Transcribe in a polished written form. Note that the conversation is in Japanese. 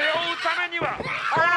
負うためにはこの